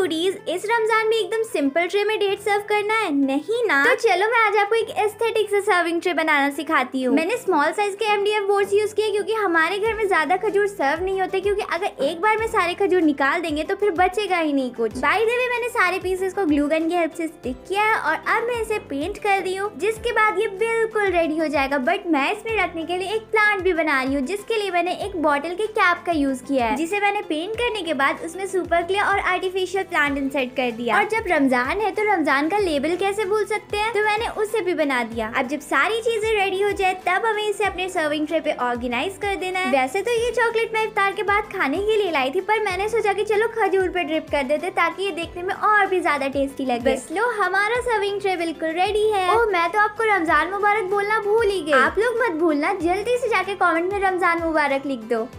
Foodies, इस रमजान में एकदम सिंपल ट्रे में डेट सर्व करना है? नहीं ना। तो चलो मैं आज आपको एक एस्थेटिक से सर्विंग ट्रे बनाना सिखाती हूँ। मैंने स्मॉल साइज के MDF बोर्ड्स यूज किए क्योंकि हमारे घर में ज्यादा खजूर सर्व नहीं होते, क्योंकि अगर एक बार में सारे खजूर निकाल देंगे तो फिर बचेगा ही नहीं कुछ। बाय द वे मैंने सारे पीसेस को ग्लू गन की हेल्प से स्टिक किया है और अब मैं इसे पेंट कर दी हूँ, जिसके बाद ये बिल्कुल रेडी हो जाएगा। बट मैं इसमें रखने के लिए एक प्लांट भी बना रही हूँ, जिसके लिए मैंने एक बॉटल के कैप का यूज किया है, जिसे मैंने पेंट करने के बाद उसमें सुपर क्ले और आर्टिफिशियल प्लांट इंसर्ट कर दिया। और जब रमजान है तो रमजान का लेबल कैसे भूल सकते हैं, तो मैंने उसे भी बना दिया। अब जब सारी चीजें रेडी हो जाए तब हमें इसे अपने सर्विंग ट्रे पे ऑर्गेनाइज कर देना है। वैसे तो ये चॉकलेट मैं इफ्तार के बाद खाने के लिए लाई थी, पर मैंने सोचा कि चलो खजूर पे ड्रिप कर देते ताकि ये देखने में और भी ज्यादा टेस्टी लगे। बस लो, हमारा सर्विंग ट्रे बिल्कुल रेडी है। ओह, मैं तो आपको रमजान मुबारक बोलना भूल ही गई। आप लोग मत भूलना, जल्दी से जाके कमेंट में रमजान मुबारक लिख दो।